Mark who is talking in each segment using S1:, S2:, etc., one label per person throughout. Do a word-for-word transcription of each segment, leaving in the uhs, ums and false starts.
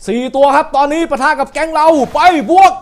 S1: สี่ตัวครับตอนนี้ปะทะกับแก๊งเราไปบวก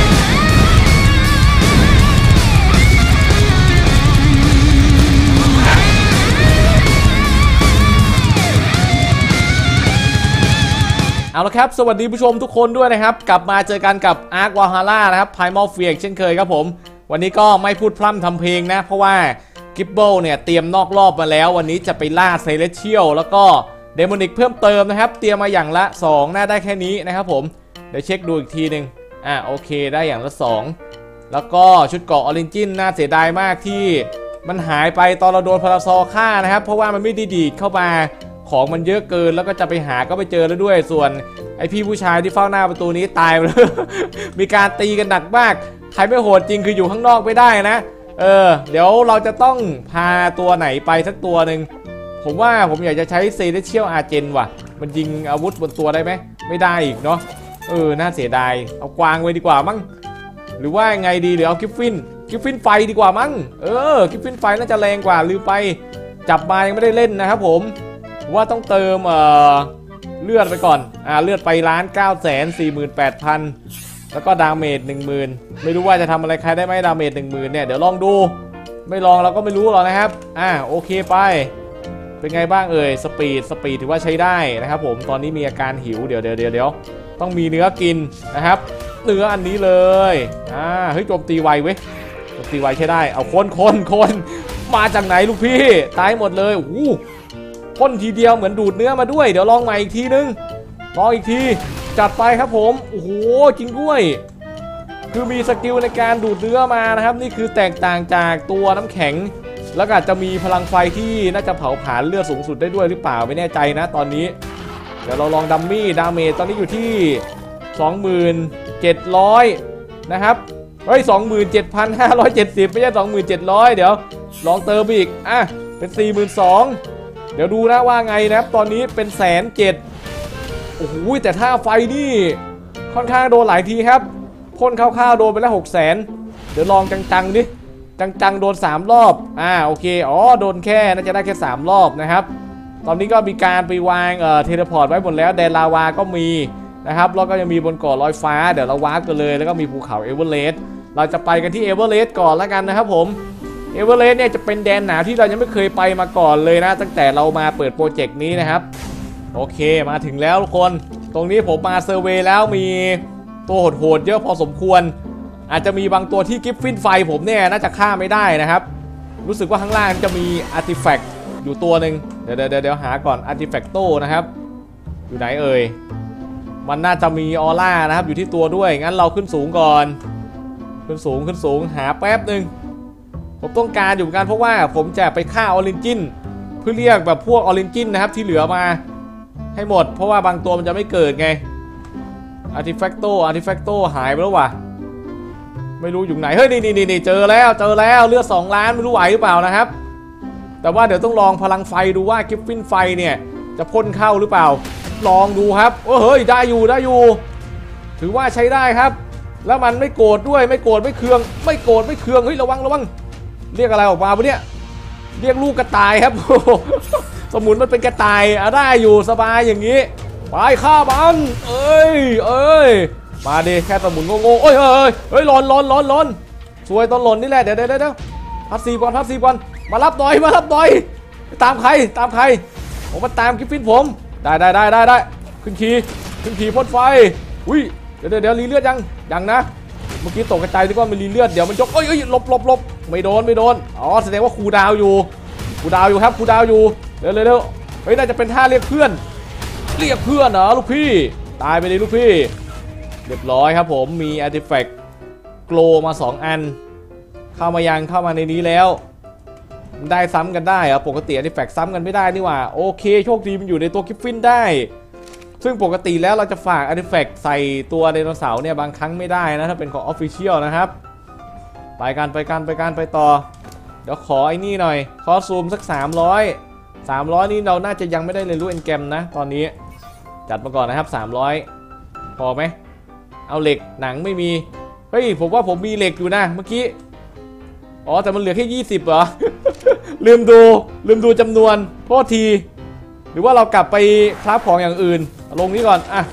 S1: เอาละครับสวัสดีผู้ชมทุกคนด้วยนะครับกลับมาเจอกันกับ Ark Valhalla นะครับ Primal Fear เช่นเคยครับผมวันนี้ก็ไม่พูดพร่ำทำเพลงนะเพราะว่ากิบเบิลเนี่ยเตรียมนอกรอบมาแล้ววันนี้จะไปล่าเซเลเชียลแล้วก็เดโมนิกเพิ่มเติมนะครับเตรียมมาอย่างละสองน่าได้แค่นี้นะครับผมเดี๋ยวเช็คดูอีกทีหนึ่งอ่ะโอเคได้อย่างละสองแล้วก็ชุดเกราะออริจินน่าเสียดายมากที่มันหายไปตอนเราโดนพาราซอฆ่านะครับเพราะว่ามันไม่ได้ดีดเข้ามาของมันเยอะเกินแล้วก็จะไปหาก็ไปเจอแล้วด้วยส่วนไอพี่ผู้ชายที่เฝ้าหน้าประตูนี้ตายไปเลย มีการตีกันหนักมากใครไม่โหดจริงคืออยู่ข้างนอกไม่ได้นะเออเดี๋ยวเราจะต้องพาตัวไหนไปสักตัวหนึ่งผมว่าผมอยากจะใช้เซเลเชียลอาร์เจนว่ะมันยิงอาวุธบนตัวได้ไหมไม่ได้อีกเนาะเออน่าเสียดายเอากวางไว้ดีกว่ามั้งหรือว่าไงดีหรือเอากิฟฟินกิฟฟินไฟดีกว่ามั้งเออกิฟฟินไฟน่าจะแรงกว่าลืมไปจับมายังไม่ได้เล่นนะครับผมว่าต้องเติมเอ่อเลือดไปก่อนอ่าเลือดไปล้านเก้าแสนสี่หมื่นแปดพันแล้วก็ดาเมจหนึ่งหมื่นไม่รู้ว่าจะทำอะไรใครได้ไหมดาเมจหนึ่งหมื่นเนี่ยเดี๋ยวลองดูไม่ลองเราก็ไม่รู้หรอกนะครับอ่าโอเคไปเป็นไงบ้างเอ่ยสปีดสปีดถือว่าใช้ได้นะครับผมตอนนี้มีอาการหิวเดี๋ยวเดี๋ยวเดี๋ยวเดี๋ยวต้องมีเนื้อกินนะครับเนื้ออันนี้เลยอ่าเฮ้ยโจมตีไวเว้ยโจมตีไวใช้ได้เอาคนคนคนมาจากไหนลูกพี่ตายหมดเลยโอ้โหพ่นทีเดียวเหมือนดูดเนื้อมาด้วยเดี๋ยวลองใหม่อีกทีนึงลองอีกทีจัดไปครับผมโอ้โหจริงด้วยคือมีสกิลในการดูดเนื้อมานะครับนี่คือแตกต่างจากตัวน้ำแข็งแล้วก็อาจจะมีพลังไฟที่น่าจะเผาผลาญเลือดสูงสุดได้ด้วยหรือเปล่าไม่แน่ใจนะตอนนี้เดี๋ยวเราลองดัมมี่ดาเมจตอนนี้อยู่ที่ สองหมื่นเจ็ดร้อย นะครับเฮ้ย สองหมื่นเจ็ดพันห้าร้อยเจ็ดสิบ ไม่ใช่ สองหมื่นเจ็ดร้อย เดี๋ยวลองเติมอีกอ่ะเป็น สี่หมื่นสองพัน เดี๋ยวดูนะว่าไงนะครับตอนนี้เป็นแสนเจ็ดโอ้โหแต่ท่าไฟนี่ค่อนข้างโดนหลายทีครับพ่นคร่าวๆโดนไปแล้วหกแสนเดี๋ยวลองจังๆดิจังๆโดนสามรอบอ่าโอเคอ๋อโดนแค่น่าจะได้แค่สามรอบนะครับตอนนี้ก็มีการไปวางเอ่อเทเลพอร์ตไว้หมดแล้วแดนลาวาก็มีนะครับแล้วก็ยังมีบนเกาะลอยฟ้าเดี๋ยวเราวาร์ปกันเลยแล้วก็มีภูเขาเอเวอเรสต์เราจะไปกันที่เอเวอเรสต์ก่อนแล้วกันนะครับผมเอเวอเรสต์เนี่ยจะเป็นแดนหนาวที่เรายังไม่เคยไปมาก่อนเลยนะตั้งแต่เรามาเปิดโปรเจกต์นี้นะครับโอเคมาถึงแล้วทุกคนตรงนี้ผมมาเซอร์เวย์แล้วมีตัวโหดๆเยอะพอสมควรอาจจะมีบางตัวที่กิฟฟินไฟผมเนี่ยน่าจะฆ่าไม่ได้นะครับรู้สึกว่าข้างล่างจะมีอาร์ติแฟกต์อยู่ตัวหนึ่งเดี๋ยวเดี๋ยวเดี๋ยวหาก่อนอาร์ติแฟกโตนะครับอยู่ไหนเอ่ยมันน่าจะมีออร่านะครับอยู่ที่ตัวด้วยงั้นเราขึ้นสูงก่อนขึ้นสูงขึ้นสูงหาแป๊บหนึ่งผมต้องการอยู่กันเพราะว่าผมจะไปฆ่าออริจินเพื่อเรียกแบบพวกออริจินนะครับที่เหลือมาให้หมดเพราะว่าบางตัวมันจะไม่เกิดไงอาร์ติแฟกโตอาร์ติแฟกโตหายไปแล้วว่ะไม่รู้อยู่ไหนเฮ้ยนี่นี่นี่เจอแล้วเจอแล้วเลือดสองล้านไม่รู้ไหวหรือเปล่านะครับแต่ว่าเดี๋ยวต้องลองพลังไฟดูว่ากิฟฟินไฟเนี่ยจะพ่นเข้าหรือเปล่าลองดูครับโอ้เฮ้ยได้อยู่ได้อยู่ถือว่าใช้ได้ครับแล้วมันไม่โกรธด้วยไม่โกรธไม่เคืองไม่โกรธไม่เคืองเฮ้ยระวังระวังเรียกอะไรออกมาปะเนี่ยเรียกลูกกระต่ายครับ สมุนมันเป็นกระต่ายอะได้อยู่สบายอย่างนี้ไปฆ่ามันเอ้ยเอ้ยมาดิแค่สมุนโง่ๆเอ้ยเอ้ยเฮ้ยหล่นหล่นหล่นหล่นสวยตอนหล่นนี่แหละเดี๋ยวเดี๋ยวเดี๋ยวพับซีบอลพับซีบอลมารับหน่อยมารับหน่อยตามใครตามใครผมมาตามกิฟฟินผมได้ได้ได้ได้ได้ขึ้นขี่ขึ้นขี่พ่นไฟอุ้ยเดี๋ยวเดี๋ยวรีเลือดยังยังนะเมื่อกี้ตกกระจายที่ว่ามันรีเลือดเดี๋ยวมันยกเอ้ยเอ้ยหลบหลบหลบไม่โดนไม่โดนอ๋อแสดงว่าครูดาวอยู่ครูดาวอยู่ครับครูดาวอยู่เร็วเร็วเร็วเฮ้ยน่าจะเป็นท่าเรียกเพื่อนเรียกเพื่อนเหรอลูกพี่ตายไปเลยลูกพี่เรียบร้อยครับผมมีอาร์ติแฟกต์โกลมาสองอันเข้ามายังเข้ามาในนี้แล้วได้ซ้ำกันได้เหรอปกติอาร์ติแฟกต์ซ้ำกันไม่ได้นี่หว่าโอเคโชคดีมันอยู่ในตัวกิฟฟินได้ซึ่งปกติแล้วเราจะฝากอาร์ติแฟกต์ใส่ตัวไดโนเสาร์เนี่ยบางครั้งไม่ได้นะถ้าเป็นของออฟฟิเชียลนะครับไปกันไปกันไปกันไปต่อเดี๋ยวขอไอ้นี่หน่อยขอซูมสักสามร้อย สามร้อยนี่เราน่าจะยังไม่ได้เรียนรู้เอ็นแกรมนะตอนนี้จัดมาก่อนนะครับสามร้อยพอไหมเอาเหล็กหนังไม่มีเฮ้ยผมว่าผมมีเหล็กอยู่นะเมื่อกี้อ๋อแต่มันเหลือแค่ยี่สิบเหรอ ลืมดูลืมดูจำนวนโทษทีหรือว่าเรากลับไปคราฟของอย่างอื่นลงนี้ก่อนอ่ะ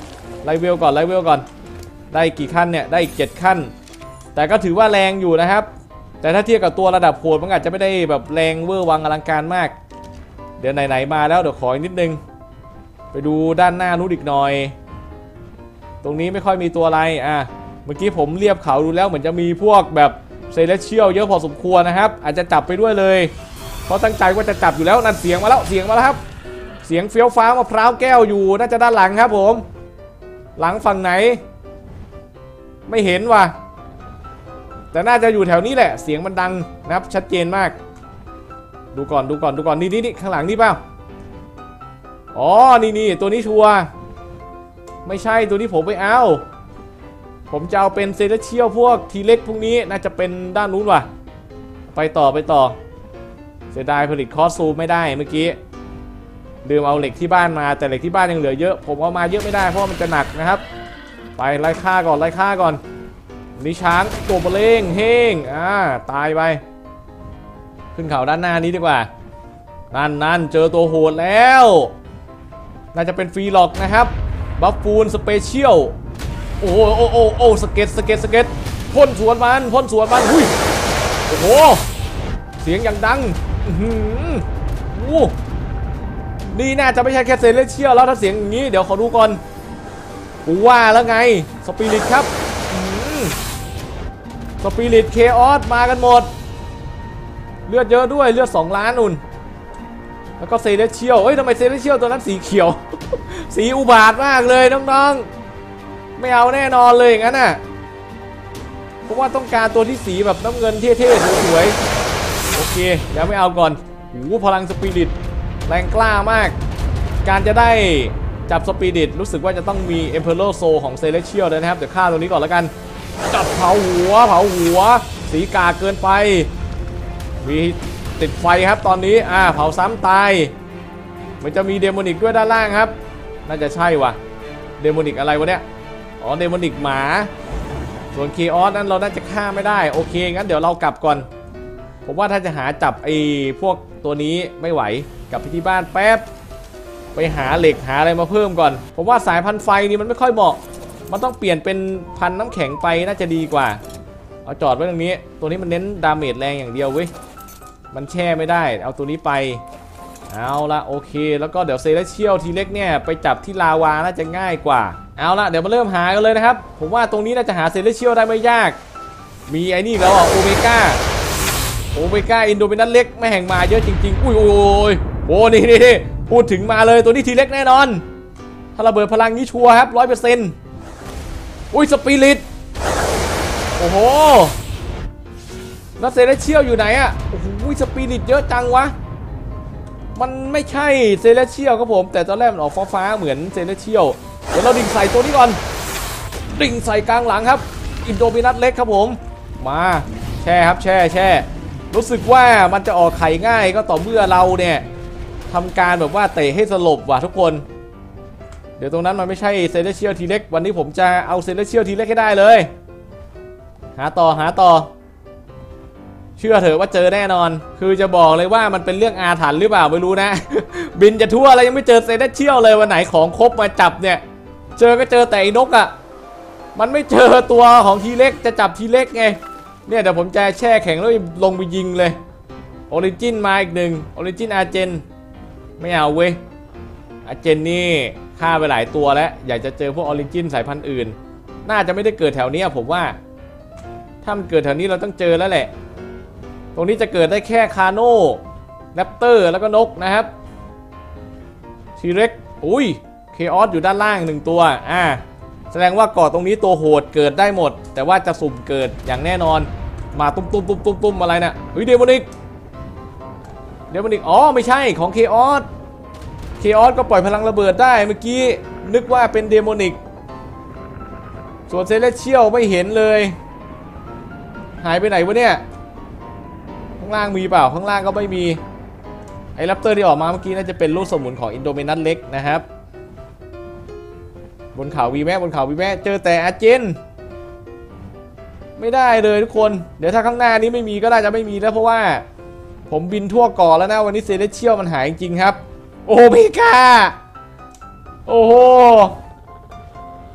S1: ไลเวลก่อนไลเวลก่อนได้กี่ขั้นเนี่ยได้อีกเจ็ดขั้นแต่ก็ถือว่าแรงอยู่นะครับแต่ถ้าเทียบกับตัวระดับโหดมันอาจจะไม่ได้แบบแรงเวอร์วังอลังการมากเดี๋ยวไหนๆมาแล้วเดี๋ยวขออีกนิดนึงไปดูด้านหน้านู้นอีกหน่อยตรงนี้ไม่ค่อยมีตัวอะไรอ่ะเมื่อกี้ผมเรียบเขาดูแล้วเหมือนจะมีพวกแบบเซเลเชียลเยอะพอสมควรนะครับอาจจะจับไปด้วยเลยเพราะตั้งใจว่าจะจับอยู่แล้วนั่นเสียงมาแล้วเสียงมาแล้วครับเสียงเฟี้ยวฟ้ามะพร้าวแก้วอยู่น่าจะด้านหลังครับผมหลังฝั่งไหนไม่เห็นว่ะแต่น่าจะอยู่แถวนี้แหละเสียงมันดังนะครับชัดเจนมากดูก่อนดูก่อนดูก่อนนี่นี่นี่ข้างหลังนี่เปล่าอ๋อนี่นี่ตัวนี้ชัวร์ไม่ใช่ตัวนี้ผมไปเอาผมจะเอาเป็นเซเลเชียลพวกทีเล็กพวกนี้น่าจะเป็นด้านนู้นว่ะไปต่อไปต่อเสียดายผลิตคอสซูมไม่ได้เมื่อกี้ลืมเอาเหล็กที่บ้านมาแต่เหล็กที่บ้านยังเหลือเยอะผมเอามาเยอะไม่ได้เพราะมันจะหนักนะครับไปไล่ฆ่าก่อนไล่ฆ่าก่อนนี่ช้างตัวเบลเล่งเฮงอ่าตายไปขึ้นเขาด้านหน้านี้ดีกว่านั่นนั่นเจอตัวโหดแล้วน่าจะเป็นฟรีล็อกนะครับบัฟฟูนสเปเชียลโอ้โหโอ้โอ้โอ้สเก็ตสเก็ตสเก็ตพ่นสวนมันพ่นสวนมันหุ้ยโอ้โหเสียงอย่างดังอือหือโอ้นี่น่าจะไม่ใช่แค่เซเลเชียลแล้วถ้าเสียงอย่างนี้เดี๋ยวขอดูก่อนกูว่าแล้วไงสปิริตครับสปิริตเคออสมากันหมดเลือดเยอะด้วยเลือดสองล้านนุ่นแล้วก็เซเลเชียลเอ้ยทำไมเซเลเชียลตัวนั้นสีเขียว สีอุบาทมากเลยน้องๆไม่เอาแน่นอนเลยอย่างนั้นน่ะเพราะว่าต้องการตัวที่สีแบบน้ำเงินเท่ๆสวยๆโอเคเดี๋ยวไม่เอาก่อนโอ้โหพลังสปิริตแรงกล้ามากการจะได้จับสปิริตรู้สึกว่าจะต้องมี Emperor Soul ของ Celestial เลยนะครับเดี๋ยวฆ่าตัวนี้ก่อนแล้วกันจับเผาหัวเผาหัวสีกาเกินไปมีติดไฟครับตอนนี้อ่าเผาซ้ำตายมันจะมีเดโมนิกด้วยด้านล่างครับน่าจะใช่ว่ะเดโมนิกอะไรวะเนี่ยอ๋อเดโมนิกหมาส่วนเคออสนั้นเราน่าจะฆ่าไม่ได้โอเคงั้นเดี๋ยวเรากลับก่อนผมว่าถ้าจะหาจับไอ้พวกตัวนี้ไม่ไหวกลับไปที่บ้านแป๊บไปหาเหล็กหาอะไรมาเพิ่มก่อนผมว่าสายพันธุ์ไฟนี่มันไม่ค่อยเหมาะมันต้องเปลี่ยนเป็นพันน้ำแข็งไปน่าจะดีกว่าเอาจอดไว้ตรงนี้ตัวนี้มันเน้นดาเมจแรงอย่างเดียวเว้ยมันแช่ไม่ได้เอาตัวนี้ไปเอาละโอเคแล้วก็เดี๋ยวเซเลเชียลทีเล็กเนี่ยไปจับที่ลาวาน่าจะง่ายกว่าเอาละเดี๋ยวมาเริ่มหากันเลยนะครับผมว่าตรงนี้น่าจะหาเซเลเชียลได้ไม่ยากมีไอ้นี่แล้วอ่ะโอเมก้าโอเมก้าอินโดมินัสเล็กไม่แห่งมาเยอะจริงๆอุ้ยโอ้ยโอ้นี่นี่พูดถึงมาเลยตัวนี้ทีเล็กแน่นอนถ้าระเบิดพลังนี้ชัวร์ครับร้อยเปอร์เซ็นต์อุ้ยสปิริตโอ้โหแล้วเซเลเชียลอยู่ไหนอ่ะโอ้โหสปิริตเยอะจังวะมันไม่ใช่เซเลเชียลครับผมแต่ตอนแรกมันออกฟ้าๆเหมือนเซเลเชียลเดี๋ยวเราดิ่งใส่ตัวนี้ก่อนดิ่งใส่กลางหลังครับอินโดมินัสเล็กครับผมมาแช่ครับแช่แช่รู้สึกว่ามันจะออกไข่ง่ายก็ต่อเมื่อเราเนี่ยทำการแบบว่าเตะให้สลบว่ะทุกคนเดี๋ยวตรงนั้นมันไม่ใช่เซเลเชียลทีเล็กวันนี้ผมจะเอาเซเลเชียลทีเล็กให้ได้เลยหาต่อหาต่อเชื่อเถอะว่าเจอแน่นอนคือจะบอกเลยว่ามันเป็นเรื่องอาถรรพ์หรือเปล่าไม่รู้นะ บินจะทั่วอะไรยังไม่เจอเซเลเชียลเลยวันไหนของครบมาจับเนี่ยเจอก็เจอแต่ไอ้นกอ่ะมันไม่เจอตัวของทีเล็กจะจับทีเล็กไงเนี่ยเดี๋ยวผมจะแช่แข็งแล้วลงไปยิงเลยออริจินมาอีกหนึ่งออริจินอาร์เจนไม่เอาเว้ยอาร์เจนนี่ฆ่าไปหลายตัวแล้วอยากจะเจอพวกออริจินสายพันธุ์อื่นน่าจะไม่ได้เกิดแถวนี้ผมว่าถ้ามันเกิดแถวนี้เราต้องเจอแล้วแหละตรงนี้จะเกิดได้แค่คาโน่แรปเตอร์แล้วก็นกนะครับทีเร็กอุ้ยเคออสอยู่ด้านล่างหนึ่งตัวอ่าแสดงว่าเกาะตรงนี้ตัวโหดเกิดได้หมดแต่ว่าจะสุ่มเกิดอย่างแน่นอนมาตุ้มตุ้มตุ้มตุ้มตุ้มอะไรนะเฮ้ยเดโมนิกเดโมนิกอ๋อไม่ใช่ของเคออสเคออสก็ปล่อยพลังระเบิดได้เมื่อกี้นึกว่าเป็นเดโมนิกส่วนเซเลเชียลไม่เห็นเลยหายไปไหนวะเนี่ยข้างล่างมีเปล่าข้างล่างก็ไม่มีไอ้แรปเตอร์ที่ออกมาเมื่อกี้น่าจะเป็นลูกสมุนของอินโดมินัสเล็กนะครับบนเขาวีแม่บนเขาวีแม่เจอแต่อาเจนไม่ได้เลยทุกคนเดี๋ยวถ้าข้างหน้านี้ไม่มีก็น่าจะไม่มีแล้วเพราะว่าผมบินทั่วเกาะแล้วนะวันนี้เซเลเชียลมันหายจริงครับโอเมก้าโอ้โห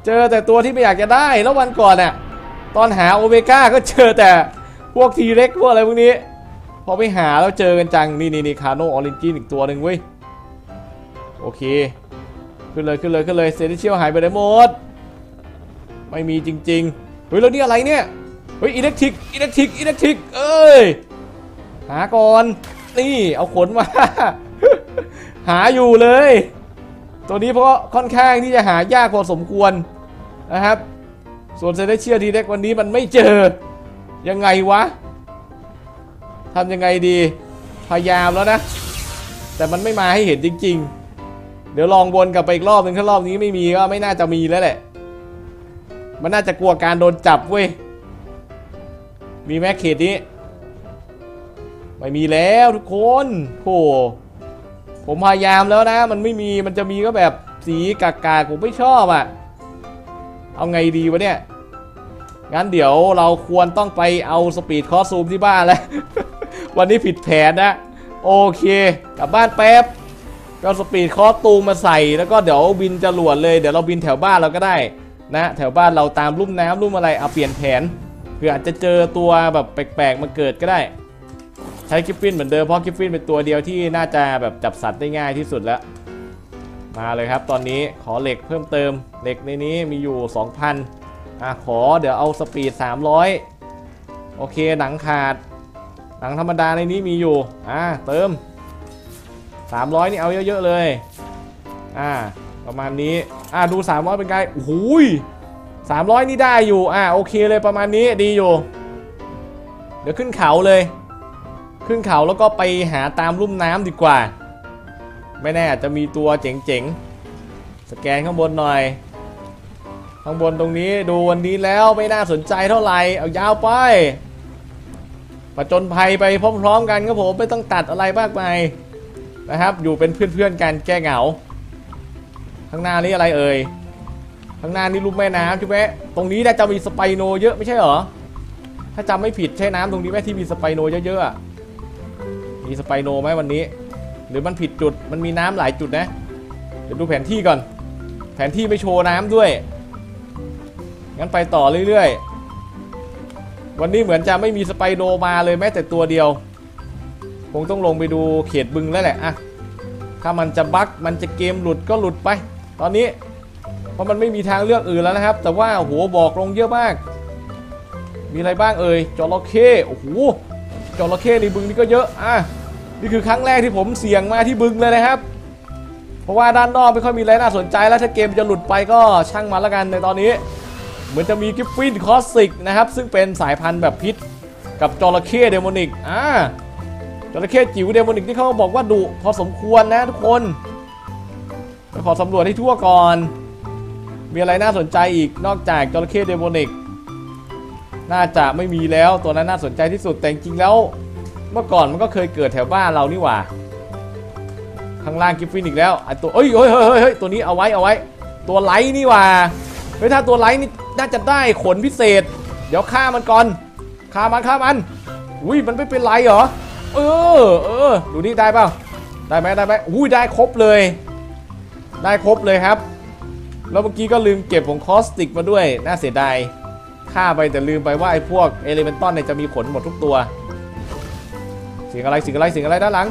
S1: เจอแต่ตัวที่ไม่อยากจะได้แล้ววันก่อนน่ะตอนหาโอเมก้าก็เจอแต่พวกทีเร็กพวกอะไรพวกนี้พอไปหาแล้วเจอกันจังนี่นี่นี่คาโนออริจินอีกตัวหนึ่งเว้ยโอเคขึ้นเลยขึ้นเลยขึ้นเลยเซนิเชียลหายไปไหนหมดไม่มีจริงๆเฮ้ยแล้วนี่อะไรเนี่ยเฮ้ยอิเล็กทริกอิเล็กทริกอิเล็กทริกเอ้ยหาก่อนนี่เอาขนมา หาอยู่เลยตัวนี้เพราะค่อนข้างที่จะหายากพอสมควรนะครับส่วนเซเลเชียทีเด็กวันนี้มันไม่เจอยังไงวะทำยังไงดีพยายามแล้วนะแต่มันไม่มาให้เห็นจริงๆเดี๋ยวลองวนกลับไปอีกรอบนึงถ้ารอบนี้ไม่มีก็ไม่น่าจะมีแล้วแหละมันน่าจะกลัวการโดนจับเว้ยมีแม็กเขตนี้ไม่มีแล้วทุกคนโหผมพยายามแล้วนะมันไม่มีมันจะมีก็แบบสีกากาผมไม่ชอบอ่ะเอาไงดีวะเนี่ยงั้นเดี๋ยวเราควรต้องไปเอาสปีดคอสซูมที่บ้านแล้ว วันนี้ผิดแผนนะโอเคกลับบ้านแป๊บก็สปีดคอสตูมมาใส่แล้วก็เดี๋ยวบินจรวดเลยเดี๋ยวเราบินแถวบ้านเราก็ได้นะแถวบ้านเราตามลุ่มน้ำลุ่มอะไรเอาเปลี่ยนแผนเพื่ออาจจะเจอตัวแบบแปลกๆมาเกิดก็ได้ใช้กิฟฟินเหมือนเดิมเพราะกิฟฟินเป็นตัวเดียวที่น่าจะแบบจับสัตว์ได้ง่ายที่สุดแล้วมาเลยครับตอนนี้ขอเหล็กเพิ่มเติมเหล็กในนี้มีอยู่ สองพัน อ่ะขอเดี๋ยวเอาสปีดสามร้อยโอเคหนังขาดหนังธรรมดาในนี้มีอยู่อ่ะเติมสามร้อยนี่เอาเยอะๆเลยอ่าประมาณนี้อ่ะดูสามร้อยเป็นไงโอ้โหสามร้อยนี่ได้อยู่อ่ะโอเคเลยประมาณนี้ดีอยู่เดี๋ยวขึ้นเขาเลยขึ้นเขาแล้วก็ไปหาตามลุ่มน้ำดีกว่าไม่แน่อาจจะมีตัวเจ๋งๆสแกนข้างบนหน่อยข้างบนตรงนี้ดูวันนี้แล้วไม่น่าสนใจเท่าไหร่เอายาวไปผจญภัยไปพร้อมๆกันครับผมไม่ต้องตัดอะไรมากมายนะครับอยู่เป็นเพื่อนๆกันแก้เหงาข้างหน้านี้อะไรเอ่ยข้างหน้านี้รูปแม่น้ำใช่ไหมตรงนี้น่าจะมีสไปโนเยอะไม่ใช่เหรอถ้าจำไม่ผิดใช่น้ำตรงนี้ไหมที่มีสไปโนเยอะๆมีสไปโนไหมวันนี้หรือมันผิดจุดมันมีน้ำหลายจุดนะเดี๋ยวดูแผนที่ก่อนแผนที่ไม่โชว์น้ำด้วยงั้นไปต่อเรื่อยๆวันนี้เหมือนจะไม่มีสไปโนมาเลยแม้แต่ตัวเดียวคงต้องลงไปดูเขตบึงแล้วแหละอะถ้ามันจะบั๊กมันจะเกมหลุดก็หลุดไปตอนนี้เพราะมันไม่มีทางเลือกอื่นแล้วนะครับแต่ว่าโอ้โหบอกลงเยอะมากมีอะไรบ้างเอ่ยจระเข้โอ้โหจระเข้ในบึงนี่ก็เยอะอ่ะนี่คือครั้งแรกที่ผมเสี่ยงมาที่บึงเลยนะครับเพราะว่าด้านนอกไม่ค่อยมีอะไรน่าสนใจแล้วถ้าเกมจะหลุดไปก็ช่างมันแล้วกันในตอนนี้เหมือนจะมีกิฟฟินคอสสิกนะครับซึ่งเป็นสายพันธุ์แบบพิษกับจระเข้เดโมนิกอ่าจระเข้จิ๋วเดโมนิกที่เขาบอกว่าดุพอสมควรนะทุกคนไปขอสำรวจให้ทั่วก่อนมีอะไรน่าสนใจอีกนอกจากจระเข้เดโมนิกน่าจะไม่มีแล้วตัวนั้นน่าสนใจที่สุดแต่จริงๆแล้วเมื่อก่อนมันก็เคยเกิดแถวบ้านเรานี่หว่าข้างล่างกิฟฟินอีกแล้วไอตัวเอ้ยเฮ้ยเฮ้ยเฮ้ยตัวนี้เอาไว้เอาไว้ตัวไลท์นี่หว่าเฮ้ยถ้าตัวไลท์นี่น่าจะได้ขนพิเศษเดี๋ยวฆ่ามันก่อนฆ่ามันฆ่ามันอุ้ยมันไม่เป็นไรเหรอเออเออดูนี่ได้เปล่าได้ไหมได้ไหมอุ้ยได้ครบเลยได้ครบเลยครับแล้วเมื่อกี้ก็ลืมเก็บของคอสติกมาด้วยน่าเสียดายฆ่าไปแต่ลืมไปว่าไอ้พวกเอลิเมนตอนเนี่ยจะมีขนหมดทุกตัวเสียงอะไรเสียงอะไรเสียงอะไรด้านหลัง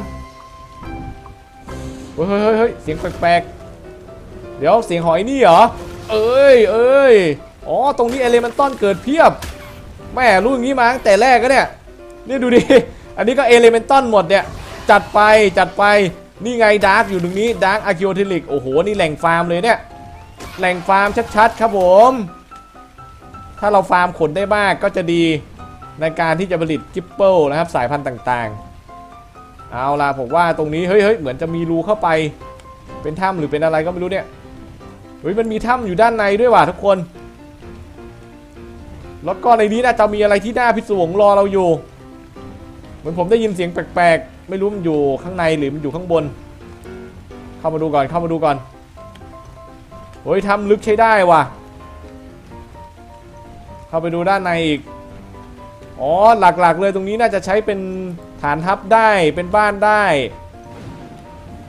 S1: เฮ้ยเฮ้ยเฮ้ยเสียงแปลกๆเดี๋ยวเสียงหอยนี่เหรอเอ้ยเอ้ยอ๋อตรงนี้เอลิเมนตอนเกิดเพียบแม่รู้อย่างนี้มาตั้งแต่แรกก็เนี่ยนี่ดูดิอันนี้ก็เอลิเมนตอนหมดเนี่ยจัดไปจัดไปนี่ไงดาร์กอยู่ตรงนี้ดาร์กอะคิโอเทลิกโอ้โหนี่แหล่งฟาร์มเลยเนี่ยแหล่งฟาร์มชัดๆครับผมถ้าเราฟาร์มขนได้มากก็จะดีในการที่จะผลิตกิปเปิลนะครับสายพันธุ์ต่างๆเอาล่ะผมว่าตรงนี้เฮ้ยเฮ้ยเหมือนจะมีรูเข้าไปเป็นถ้ำหรือเป็นอะไรก็ไม่รู้เนี่ยเฮ้ยมันมีถ้ำอยู่ด้านในด้วยว่ะทุกคนแล้วก็ในนี้น่าจะมีอะไรที่น่าพิศวงรอเราอยู่เหมือนผมได้ยินเสียงแปลกๆไม่รู้มันอยู่ข้างในหรือมันอยู่ข้างบนเข้ามาดูก่อนเข้ามาดูก่อนเฮ้ยถ้ำลึกใช้ได้ว่ะเข้าไปดูด้านในอีกอ๋อหลักๆเลยตรงนี้น่าจะใช้เป็นฐานทัพได้เป็นบ้านได้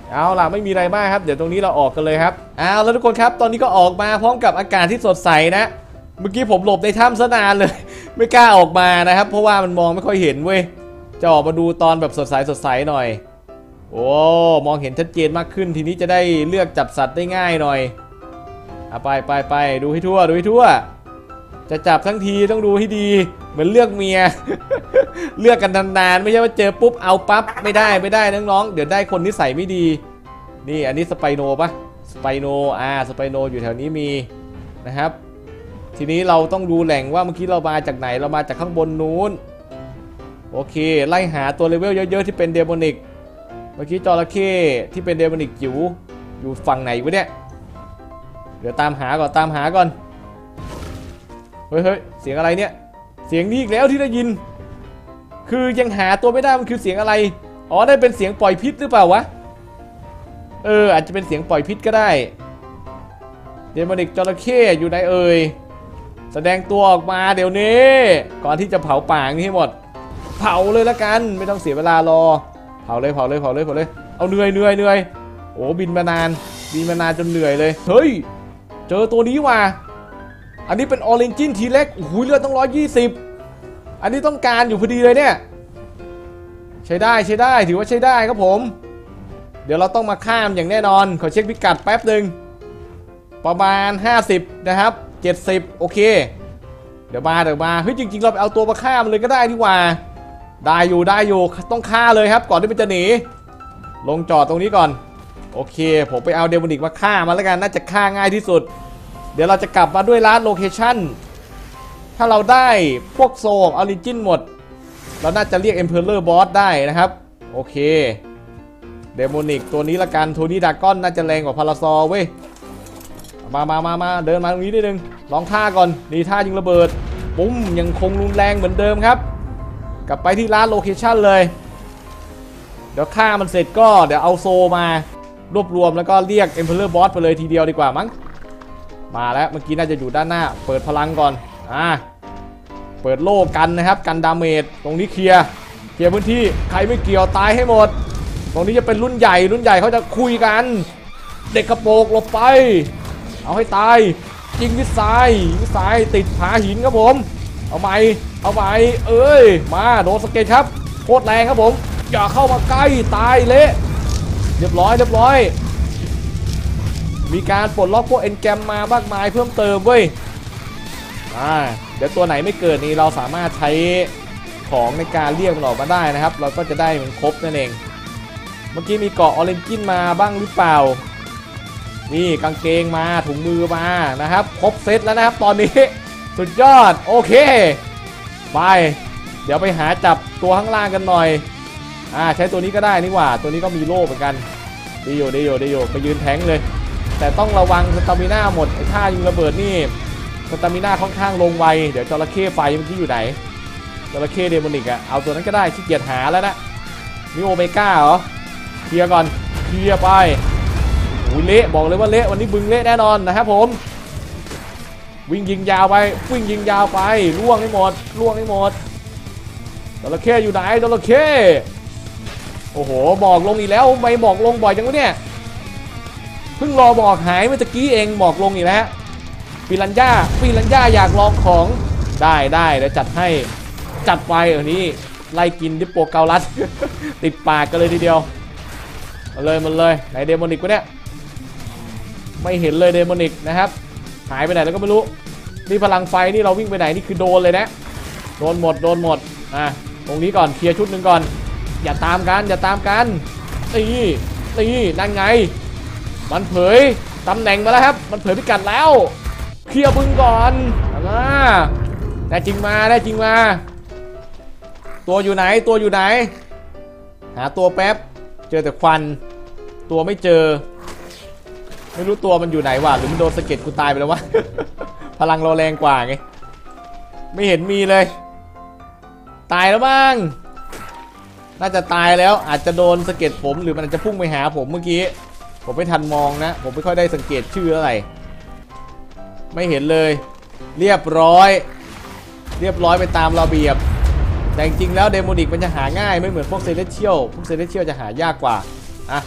S1: เอาล่ะไม่มีอะไรมากครับเดี๋ยวตรงนี้เราออกกันเลยครับเอาแล้วทุกคนครับตอนนี้ก็ออกมาพร้อมกับอากาศที่สดใสนะเมื่อกี้ผมหลบในถ้ำซะนานเลยไม่กล้าออกมานะครับเพราะว่ามันมองไม่ค่อยเห็นเว้ยจะออกมาดูตอนแบบสดใสสดใสหน่อยโอ้มองเห็นชัดเจนมากขึ้นทีนี้จะได้เลือกจับสัตว์ได้ง่ายหน่อยเอาไปไปไปดูให้ทั่วดูให้ทั่วจะจับทั้งทีต้องดูให้ดีเหมือนเลือกเมีย เลือกกันนานๆไม่ใช่ว่าเจอปุ๊บเอาปั๊บไม่ได้ไม่ได้น้องๆเดี๋ยวได้คนนิสัยไม่ดีนี่อันนี้สไปโนปะสไปโนอ่าสไปโนอยู่แถวนี้มีนะครับทีนี้เราต้องดูแหล่งว่าเมื่อกี้เรามาจากไหนเรามาจากข้างบนนู้นโอเคไล่หาตัวเลเวลเยอะๆที่เป็นเดโมนิกเมื่อกี้จระเข้ที่เป็นเดโมนิกจิ๋วอยู่ฝั่งไหนวะเนี่ยเดี๋ยวตามหาก่อนตามหาก่อนเฮ้ยเฮ้ยเสียงอะไรเนี่ยเสียงนี้อีกแล้วที่ได้ยินคือยังหาตัวไม่ได้มันคือเสียงอะไรอ๋อได้เป็นเสียงปล่อยพิษหรือเปล่าวะเอออาจจะเป็นเสียงปล่อยพิษก็ได้เดโมนิกจระเข้อยู่ไหนเอ่ยแสดงตัวออกมาเดี๋ยวนี้ก่อนที่จะเผาป่านี้ให้หมดเผาเลยละกันไม่ต้องเสียเวลารอเผาเลยเผาเลยเผาเลยเผาเลยเอาเหนื่อยเหนื่อยเหนื่อยโอ้บินมานานบินมานานจนเหนื่อยเลยเฮ้ยเจอตัวนี้ว่ะอันนี้เป็นออเรนจินทีเล็กโอ้โหเลือดต้องร้อยยี่สิบอันนี้ต้องการอยู่พอดีเลยเนี่ยใช้ได้ใช้ได้ถือว่าใช้ได้ครับผมเดี๋ยวเราต้องมาข้ามอย่างแน่นอนขอเช็คพิกัดแป๊บหนึ่งประมาณห้าสิบนะครับเจ็ดสิบโอเคเดี๋ยวมาเดี๋ยวมาเฮ้ยจริงๆเราไปเอาตัวมาฆ่ามันเลยก็ได้ดีกว่าได้อยู่ได้อยู่ต้องฆ่าเลยครับก่อนที่มันจะหนีลงจอดตรงนี้ก่อนโอเคผมไปเอาเดโมนิกมาฆ่ามันแล้วกันน่าจะฆ่าง่ายที่สุดเดี๋ยวเราจะกลับมาด้วยร้านโลเคชั่นถ้าเราได้พวกโซออริจินหมดเราน่าจะเรียก Emperor Boss ได้นะครับโอเคเดโมนิกตัวนี้ละกันโทนี่ดากอนน่าจะแรงกว่าพาราซอเว้ยมามามามาเดินมาตรงนี้นิดนึงลองท่าก่อนนี่ท่ายิงระเบิดปุ้มยังคงรุนแรงเหมือนเดิมครับกลับไปที่ร้านโลเคชั่นเลยเดี๋ยวฆ่ามันเสร็จก็เดี๋ยวเอาโซมารวบรวมแล้วก็เรียก Emperor Boss ไปเลยทีเดียวดีกว่ามั้งมาแล้วเมื่อกี้น่าจะอยู่ด้านหน้าเปิดพลังก่อนอ่าเปิดโล่กันนะครับกันดาเมจตรงนี้เคลียร์เคลียร์พื้นที่ใครไม่เกี่ยวตายให้หมดตรงนี้จะเป็นรุ่นใหญ่รุ่นใหญ่เขาจะคุยกันเด็กกระโปรงหลบไปเอาให้ตายยิงวิสัยวิสัยติดผาหินครับผมเอาไปเอาไปเอ้ยมาโดนสเก็ตครับโคตรแรงครับผมอย่าเข้ามาใกล้ตายเละเรียบร้อยเรียบร้อยมีการปลดล็อกพวกเอ็นแกรมมามากมายเพิ่มเติมเว้ยอ่าเดี๋ยวตัวไหนไม่เกิดนี่เราสามารถใช้ของในการเรียกมันออกมาได้นะครับเราก็จะได้มันครบนั่นเองเมื่อกี้มีเกาะออเรนจินมาบ้างหรือเปล่านี่กางเกงมาถุงมือมานะครับครบเซตแล้วนะครับตอนนี้สุดยอดโอเคไปเดี๋ยวไปหาจับตัวข้างล่างกันหน่อยอ่าใช้ตัวนี้ก็ได้นี่หว่าตัวนี้ก็มีโล่เหมือนกันดีอยู่ดีอยู่ดีอยู่ไปยืนแทงเลยแต่ต้องระวังสตามิน่าหมดไอ้ท่ายิงระเบิดนี่สตามิน่าค่อนข้างลงไวเดี๋ยวจระเข้ไฟเมื่อกี้อยู่ไหนจระเข้เดโมนิกอะเอาตัวนั้นก็ได้ขี้เกียจหาแล้วนะนี่โอเมก้าเหรอเคลียร์ก่อนเคลียร์ไปโอ้ยเละบอกเลยว่าเละวันนี้บึงเละแน่นอนนะครับผมวิ่งยิงยาวไปวิ่งยิงยาวไปล่วงให้หมดล่วงให้หมดจระเข้อยู่ไหนจระเข้โอ้โหบอกลงอีกแล้วไม่บอกลงบ่อยจังวะเนี่ยเพิ่งรอบอกหายเมื่อกี้เองบอกลงอีกแล้วปิรันย่าปิรันย่าอยากลองของได้ได้เดี๋ยวจัดให้จัดไปเออนี่ไล่กินดิปโปเกาลัส ติดปากกันเลยทีเดียวมาเลยมันเลยไหนเดโมนิกวะเนี่ยไม่เห็นเลยเดโมนิกนะครับหายไปไหนแล้วก็ไม่รู้นี่พลังไฟนี่เราวิ่งไปไหนนี่คือโดนเลยนะโดนหมดโดนหมดอ่ะตรงนี้ก่อนเคลียร์ชุดหนึ่งก่อนอย่าตามกันอย่าตามกันนี่นี่นั่นไงมันเผยตำแหน่งมาแล้วครับมันเผยพิกัดแล้วเคลียร์บึงก่อนอ่าได้จริงมาได้จริงมาตัวอยู่ไหนตัวอยู่ไหนหาตัวแป๊บเจอแต่ควันตัวไม่เจอไม่รู้ตัวมันอยู่ไหนวะหรือมันโดนสะเก็ดกูตายไปแล้ววะ พลังเราแรงกว่าไงไม่เห็นมีเลยตายแล้วบ้างน่าจะตายแล้วอาจจะโดนสะเก็ดผมหรือมันอาจจะพุ่งไปหาผมเมื่อกี้ผมไม่ทันมองนะผมไม่ค่อยได้สังเกตชื่ออะไรไม่เห็นเลยเรียบร้อยเรียบร้อยไปตามระเบียบแต่จริงๆแล้วเดโมนิกมันจะหาง่ายไม่เหมือนพวกเซเลสเชียลพวกเซเลสเชียลจะหายากกว่าอ่ะ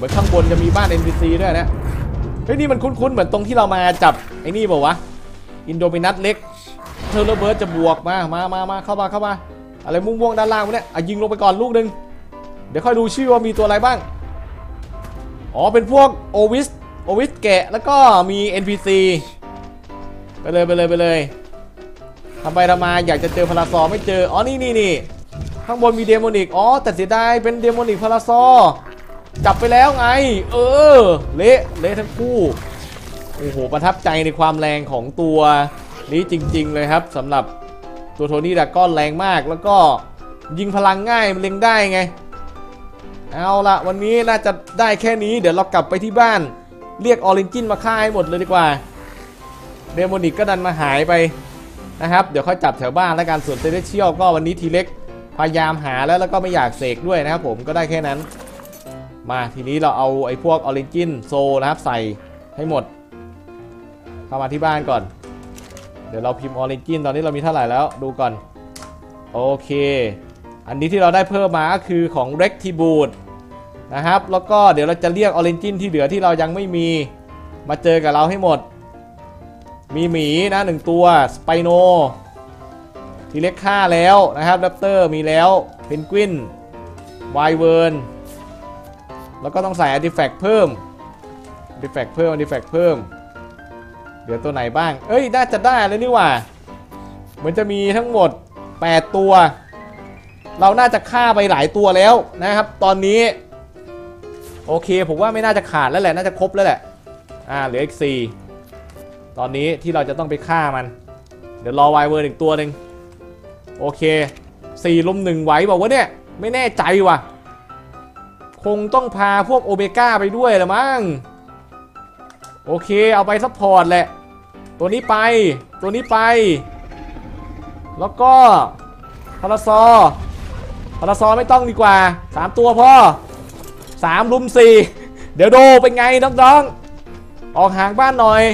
S1: เหมือนข้างบนจะมีบ้าน เอ็น พี ซี ด้วยนะเฮ้ยนี่มันคุ้นๆเหมือนตรงที่เรามาจับไอ้นี่บอกวะอินโดมินัสเล็กเทอร์เบิร์ดจะบวกมามามามาเข้ามาเข้ามาอะไรม่วงๆด้านล่างเนี่ยอ่ะยิงลงไปก่อนลูกหนึ่งเดี๋ยวค่อยดูชื่อว่ามีตัวอะไรบ้างอ๋อเป็นพวกโอวิสโอวิสแกะแล้วก็มี เอ็น พี ซี ไปเลยไปเลยไปเลยทำไปทำมาอยากจะเจอพาราซอไม่เจออ๋อนี่นี่นี่ข้างบนมีเดโมนิกอ๋อแต่เสียดายเป็นเดโมนิกพาราซอจับไปแล้วไงเออเละเละทั้งคู่โอ้โหประทับใจในความแรงของตัวนี้จริงๆเลยครับสำหรับตัวโทนี่ดากอนแรงมากแล้วก็ยิงพลังง่ายมันเล็งได้ไงเอาละวันนี้น่าจะได้แค่นี้เดี๋ยวเรากลับไปที่บ้านเรียกออริจินมาฆ่าให้หมดเลยดีกว่าเดโมนิกก็ดันมาหายไปนะครับเดี๋ยวค่อยจับแถวบ้านแล้วกันส่วนเซเลเชียลก็วันนี้ทีเล็กพยายามหาแล้วแล้วก็ไม่อยากเสกด้วยนะครับผมก็ได้แค่นั้นมาทีนี้เราเอาไอ้พวกออริจินโซนะครับใส่ให้หมดเข้ามาที่บ้านก่อนเดี๋ยวเราพิมพ์ออริจินตอนนี้เรามีเท่าไหร่แล้วดูก่อนโอเคอันนี้ที่เราได้เพิ่มมาก็คือของ Rectibute นะครับแล้วก็เดี๋ยวเราจะเรียกออริจินที่เหลือที่เรายังไม่มีมาเจอกับเราให้หมดมีหมีนะหนึ่งตัวสไปโนทีเล็กฆ่าแล้วนะครับแรปเตอร์มีแล้วเพนกวินไวเวิร์นแล้วก็ต้องใส่อาร์ติแฟกต์เพิ่มอาร์ติแฟกต์เพิ่มอาร์ติแฟกต์เพิ่มเดี๋ยวตัวไหนบ้างเอ้ยน่าจะได้เลยนี่หว่าเหมือนจะมีทั้งหมดแปดตัวเราน่าจะฆ่าไปหลายตัวแล้วนะครับตอนนี้โอเคผมว่าไม่น่าจะขาดแล้วแหละน่าจะครบแล้วแหละอ่าเหลืออีกสี่ตอนนี้ที่เราจะต้องไปฆ่ามันเดี๋ยวรอไวเวิร์นอีกตัวหนึ่งโอเคสี่ลุมหนึ่งไหวบอกว่าเนี่ยไม่แน่ใจว่ะคงต้องพาพวกโอเมก้าไปด้วยละมั้งโอเคเอาไปซัพพอร์ตแหละตัวนี้ไปตัวนี้ไปแล้วก็พาราซอพาราซอไม่ต้องดีกว่าสามตัวพอสามลุมสี่เดี๋ยวโดเป็นไงน้องๆออกห่างบ้านหน่อย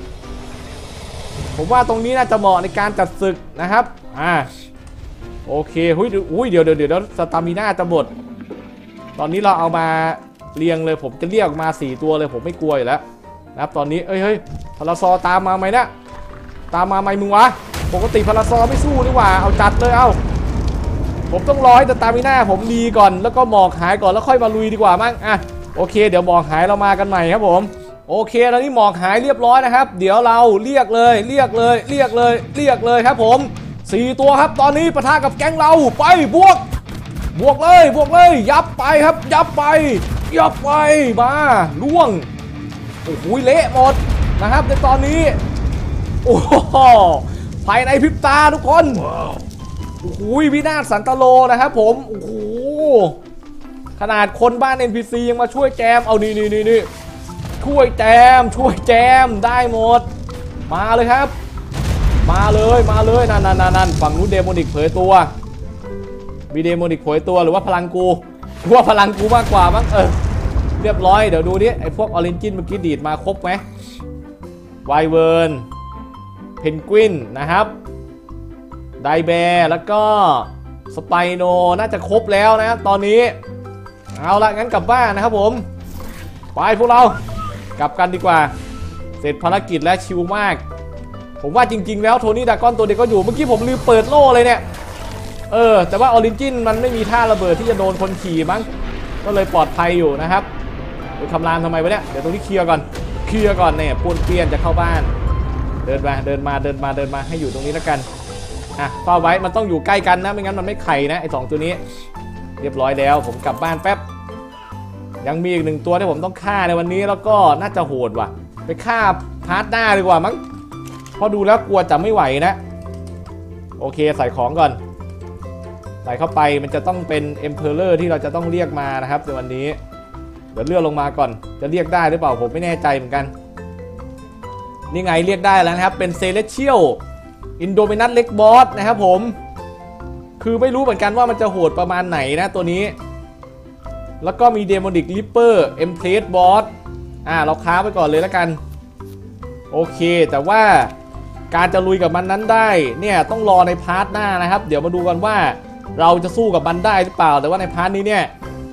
S1: ผมว่าตรงนี้น่าจะเหมาะในการจัดศึกนะครับอ่าโอเคหุ้ยอุ้ยเดี๋ยวเดี๋ยวเดี๋ยวสตามิน่าจะหมดตอนนี้เราเอามาเรียงเลยผมจะเรียกมาสี่ตัวเลยผมไม่กลัวอยู่แล้วนะครับตอนนี้เอ้ยเฮ้ยพาราซอตามมาไหมนะตามมาไหมมึงวะปกติพาราซอไม่สู้นี่หว่าเอาจัดเลยเอาผมต้องรอให้สตามิน่าผมดีก่อนแล้วก็หมอกหายก่อนแล้วค่อยมาลุยดีกว่ามั้งอ่ะโอเคเดี๋ยวหมอกหายเรามากันใหม่ครับผมโอเคตอนนี้หมอกหายเรียบร้อยนะครับเดี๋ยวเราเรียกเลยเรียกเลยเรียกเลยเรียกเลยครับผมสี่ตัวครับตอนนี้ปะทะกับแก๊งเราไปบวกบวกเลยบวกเลยยับไปครับยับไปยับไปมาล่วงโอ้โหเละหมดนะครับในตอนนี้โอ้โหภายในพริบตาทุกคนโอ้โหวินาศสันตโลนะครับผมโอ้โหขนาดคนบ้าน เอ็น พี ซี ยังมาช่วยแจมเอานี่นี่นี่นี่ช่วยแจมช่วยแจมได้หมดมาเลยครับมาเลยมาเลยนั่นนั่นนั่นฝั่งนู้นเดโมนิกเผยตัวมีเดโมนิกเผยตัวหรือว่าพลังกูว่าพลังกูมากกว่ามั้งเออเรียบร้อยเดี๋ยวดูดิไอ้พวกออริจินเมื่อกี้ดีดมาครบไหมไวเวิร์นเพนกวินนะครับไดแบร์แล้วก็สไปโนน่าจะครบแล้วนะครับตอนนี้เอาละงั้นกลับบ้านนะครับผมไปพวกเรากลับกันดีกว่าเสร็จภารกิจแล้วชิลมากผมว่าจริงๆแล้วโทนี่ดากอนตัวเด็กก็อยู่เมื่อกี้ผมลืมเปิดโล่เลยเนี่ยเออแต่ว่าออริจินมันไม่มีท่าระเบิดที่จะโดนคนขี่มั้งก็เลยปลอดภัยอยู่นะครับไปคำรามทำไมวะเนี่ยเดี๋ยวตรงนี้เคลียร์ก่อนเคลียร์ก่อนเนี่ยปูนเปี้ยนจะเข้าบ้านเดินมาเดินมาเดินมาเดินมาให้อยู่ตรงนี้แล้วกันอ่ะเฝ้าไว้มันต้องอยู่ใกล้กันนะไม่งั้นมันไม่ไข่นะไอ้สองตัวนี้เรียบร้อยแล้วผมกลับบ้านแป๊บยังมีอีกหนึ่งตัวที่ผมต้องฆ่าในวันนี้แล้วก็น่าจะโหดว่ะไปฆ่าพาร์ทหน้าดีกว่ามั้งพอดูแล้วกลัวจะไม่ไหวนะโอเคใส่ของก่อนใส่เข้าไปมันจะต้องเป็น Emperor ที่เราจะต้องเรียกมานะครับในวันนี้เดี๋ยวเลื่อนลงมาก่อนจะเรียกได้หรือเปล่าผมไม่แน่ใจเหมือนกันนี่ไงเรียกได้แล้วนะครับเป็น Celestial Indominus Leg Boss นะครับผมคือไม่รู้เหมือนกันว่ามันจะโหดประมาณไหนนะตัวนี้แล้วก็มี Demonic Reaper Empress Boss อ่าเราค้าไปก่อนเลยแล้วกันโอเคแต่ว่าการจะลุยกับมันนั้นได้เนี่ยต้องรอในพาร์ทหน้านะครับเดี๋ยวมาดูกันว่าเราจะสู้กับมันได้หรือเปล่าแต่ว่าในพาร์ทนี้เนี่ย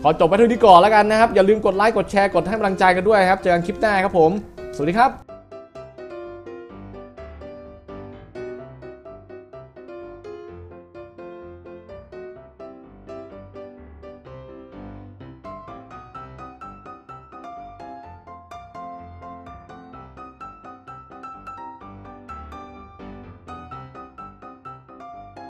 S1: ขอจบไปเท่านี้ก่อนแล้วกันนะครับอย่าลืมกดไลค์กดแชร์กดให้กำลังใจกันด้วยครับเจอกันคลิปหน้าครับผมสวัสดีครับ